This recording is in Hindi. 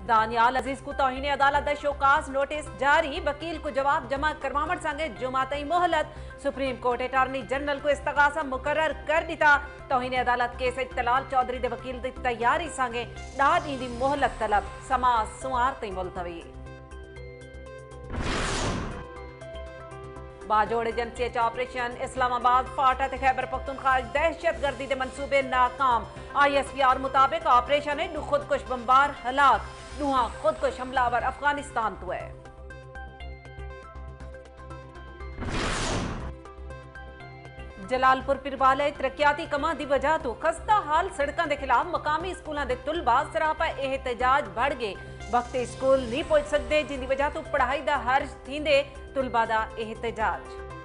दानियाल अजीज को तौहीन अदालत शोकास नोटिस जारी। वकील को जवाब जमा करवावण संगे जुमा ताईं मोहलत। सुप्रीम कोर्ट अटॉर्नी जनरल को इस्तगासा मुकर्रर कर दिता। तौहीन अदालत केस तलाल चौधरी दे वकील दी तैयारी संगे 10 ॾींहं दी मोहलत तलब। समाज सुवार ताईं मुलतवी। Bajaur agency operation Islamabad FATA Khyber Pakhtunkhwa दहशतगर्दी के मनसूबे नाकाम। ISPR मुताबिक ऑपरेशन है खुदकुश बमबार हलाक। दुआ खुदकुश हमलावर अफगानिस्तान तो है। जलालपुर पिरवाले तरक्याती कमां की वजह तो खस्ता हाल सड़कों के खिलाफ मकामी स्कूलों के तुलबा सरापा एहतजाज बढ़ गए। वक्त स्कूल नहीं पहुंच सकते जिंदी वजह तो पढ़ाई का हर्ज थींदे तुलबा का एहतजाज।